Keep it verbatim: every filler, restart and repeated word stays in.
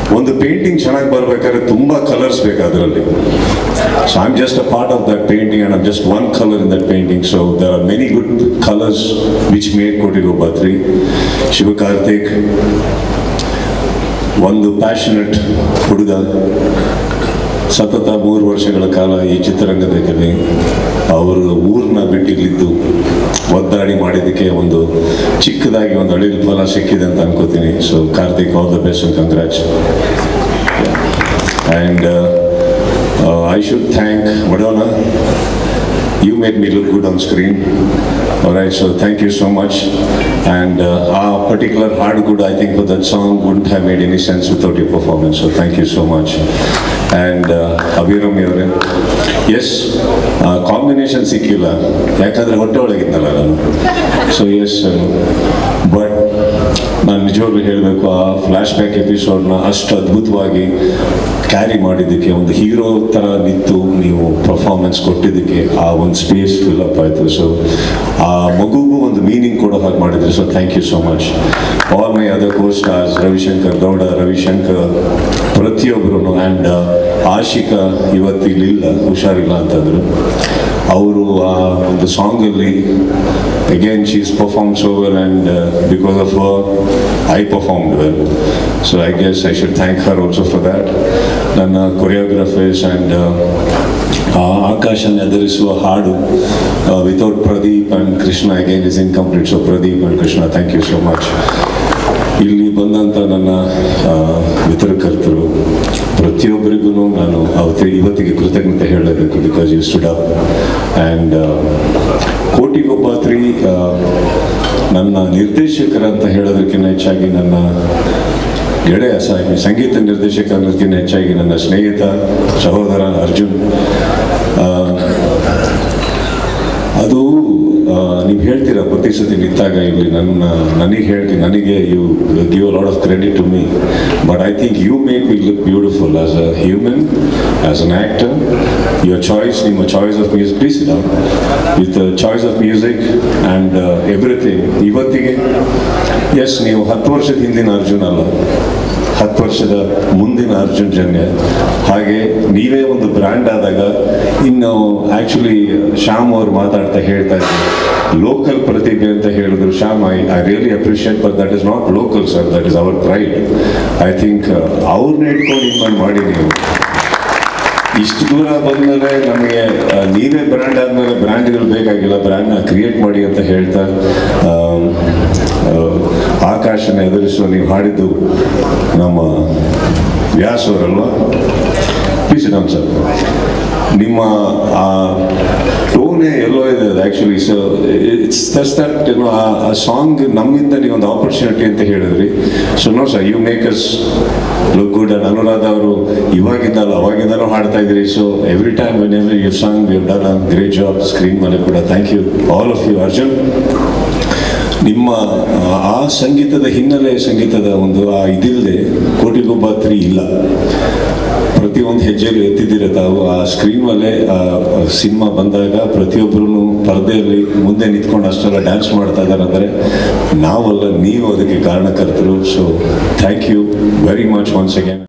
ಒಂದು ಪೇಂಟಿಂಗ್ ಚೆನ್ನಾಗಿ ಬರಬೇಕಾದ್ರೆ ತುಂಬ ಕಲರ್ಸ್ ಬೇಕು ಅದರಲ್ಲಿ. So I'm just a part of that painting and I'm just one color in that painting. So there are many good colors which made Kotigubba three. Shiva Karthik, ಒಂದು passionate ಹುಡುಗ, ಸತತ ಮೂರು ವರ್ಷಗಳ ಕಾಲ ಈ ಚಿತ್ರರಂಗದಲ್ಲಿ ಅವರು ಊರನ್ನ ಬಿಟ್ಟಿಲ್ಲಿದ್ದು ಒದ್ದಾಡಿ ಮಾಡಿದ್ದಕ್ಕೆ ಒಂದು ಚಿಕ್ಕದಾಗಿ ಒಂದು ಅಳಿಲು ಫಲ ಸಿಕ್ಕಿದೆ ಅಂತ ಅನ್ಕೋತೀನಿ. So Karthik, all the best and congrats. And I should thank Madonna. You made me look good on screen. Alright, so thank you so much. And uh, our particular hard good, I think, for that song wouldn't have made any sense without your performance. So thank you so much. And uh, Abhiram Yore, yes, uh, combination ಸಿಕ್ಕಿಲ್ಲ ಯಾಕಂದರೆ ಹೊಟ್ಟೆ ಒಳಗಿದ್ದಲ್ಲ ನಾನು. So S, but ನಾನು ನಿಜವಾಗ್ಲೂ ಹೇಳಬೇಕು, ಆ flash back ಎಪಿಸೋಡ್ನ ಅಷ್ಟು ಅದ್ಭುತವಾಗಿ ಕ್ಯಾರಿ ಮಾಡಿದ್ದಕ್ಕೆ, ಒಂದು ಹೀರೋ ಥರ ನಿಂತು ನೀವು ಪರ್ಫಾರ್ಮೆನ್ಸ್ ಕೊಟ್ಟಿದ್ದಕ್ಕೆ ಆ ಒಂದು ಸ್ಪೇಸ್ ಫಿಲ್ ಅಪ್ ಆಯಿತು. ಸೊ ಆ ಮಗುಗೂ ಒಂದು ಮೀನಿಂಗ್ ಕೊಡೋ ಹಾಗೆ ಮಾಡಿದ್ರಿ. So thank you so much. All my other co stars, Ravishankar Gowda, Ravishankar, ಪ್ರತಿಯೊಬ್ಬರು. ಆ್ಯಂಡ್ ಆಶಿಕಾ ಇವತ್ತು ಇಲ್ಲಿಲ್ಲ, ಹುಷಾರಿಲ್ಲ ಅಂತಂದರು. ಅವರು ಆ ಒಂದು ಸಾಂಗಲ್ಲಿ again she's performed so well, and uh, because of her I performed well. So I guess I should thank her also for that. ನನ್ನ choreographers and ಆಕಾಶನ ಎದುರಿಸುವ ಹಾಡು without Pradeep and Krishna again is incomplete. So Pradeep and Krishna, thank you so much. ಇಲ್ಲಿ ಬಂದಂಥ ನನ್ನ ವಿತರಕರ್ತರು ಪ್ರತಿಯೊಬ್ಬರಿಗೂ ನಾನು ಅವತ್ತು ಇವತ್ತಿಗೆ ಕೃತಜ್ಞತೆ ಹೇಳಬೇಕು, because you stood up. And Kotigobba three ನನ್ನ ನಿರ್ದೇಶಕರಂತ ಹೇಳೋದಕ್ಕಿಂತ ಹೆಚ್ಚಾಗಿ ನನ್ನ ಗೆಳೆಯ ಸಂಗೀತ ನಿರ್ದೇಶಕ ಅನ್ನೋದಕ್ಕಿಂತ ಹೆಚ್ಚಾಗಿ ನನ್ನ ಸ್ನೇಹಿತ ಸಹೋದರ ಅರ್ಜುನ್. ಅದು ನೀವು ಹೇಳ್ತೀರಾ ಪ್ರತಿ ಸತಿ ನಿಂತಾಗ ಇಲ್ಲಿ ನನ್ನ ನನಗೆ ಹೇಳ್ತೀನಿ, ನನಗೆ you give a lot of credit to me, but I think you make me look beautiful as a human, as an actor. Your choice, ನಿಮ್ಮ choice of music, please it with choice of music and everything. ಇವತ್ತಿಗೆ yes, ನೀವು ಹತ್ತು ವರ್ಷದ ಹಿಂದಿನ ಅರ್ಜುನ್ ಅಲ್ಲ, ಹತ್ತು ವರ್ಷದ ಮುಂದಿನ ಅರ್ಜುನ್ ಜನ್ಯ. ಹಾಗೆ ನೀವೇ ಒಂದು ಬ್ರ್ಯಾಂಡ್ ಆದಾಗ, ಇನ್ನು ಆ್ಯಕ್ಚುಲಿ ಶ್ಯಾಮ್ ಅವ್ರು ಮಾತಾಡ್ತಾ ಹೇಳ್ತಾ ಇದ್ರು ಲೋಕಲ್ ಪ್ರತಿಭೆ ಅಂತ ಹೇಳಿದ್ರು. Shyam, I I really appreciate, but that is not local sir, that is our pride. I think ಅವ್ರನ್ನ ಇಟ್ಕೊಂಡು ಇನ್ಮೇಲೆ ಮಾಡಿ ನೀವು ಇಷ್ಟು ದೂರ ಬಂದಮೇಲೆ ನಮಗೆ ನೀವೇ ಬ್ರ್ಯಾಂಡ್ ಆದಮೇಲೆ ಬ್ರ್ಯಾಂಡ್ಗಳು ಬೇಕಾಗಿಲ್ಲ, ಬ್ರ್ಯಾಂಡ್ನ ಕ್ರಿಯೇಟ್ ಮಾಡಿ ಅಂತ ಹೇಳ್ತಾ, ಆಕಾಶನ ಎದುರಿಸುವ ನೀವು ಹಾಡಿದ್ದು ನಮ್ಮ ವ್ಯಾಸ್ ಅವರಲ್ವ, ಪ್ಲೀಸ್ ನಮ್ ಸರ್, ನಿಮ್ಮ ಆ ಟೋನೇ ಎಲ್ಲೋ ಇದೆ ಅದು actually. So it's just that ಏನೋ ಆ ಸಾಂಗ್ ನಮ್ಮಿಂದ ನೀವೊಂದು ಆಪರ್ಚುನಿಟಿ ಅಂತ ಹೇಳಿದ್ರಿ. So no sir, you make us look good. And Anuradha ಅವರು ಇವಾಗಿದ್ದಲ್ಲ ಅವಾಗಿಂದಲೂ ಹಾಡ್ತಾ ಇದ್ರಿ. So every time whenever you song you done a great job screen ಮೇಲೆ ಕೂಡ. Thank you all of you. Arjun, ನಿಮ್ಮ ಆ ಸಂಗೀತದ ಹಿನ್ನೆಲೆ, ಸಂಗೀತದ ಒಂದು ಆ ಇದಿಲ್ಲದೆ ಕೋಟಿಗೊಬ್ಬ ತ್ರೀ ಇಲ್ಲ. ಪ್ರತಿಯೊಂದು ಹೆಜ್ಜೆಯಲ್ಲಿ ಎತ್ತಿದ್ದೀರ ತಾವು. ಆ ಸ್ಕ್ರೀನ್ ಮೇಲೆ ಸಿನಿಮಾ ಬಂದಾಗ ಪ್ರತಿಯೊಬ್ಬರೂ ಪರದೆಯಲ್ಲಿ ಮುಂದೆ ನಿಂತ್ಕೊಂಡು ಅಷ್ಟೆಲ್ಲ ಡ್ಯಾನ್ಸ್ ಮಾಡ್ತಾ ಇದ್ದಾರೆ ಅಂದರೆ ನಾವಲ್ಲ, ನೀವು ಅದಕ್ಕೆ ಕಾರಣಕರ್ತರು. So thank you very much once again.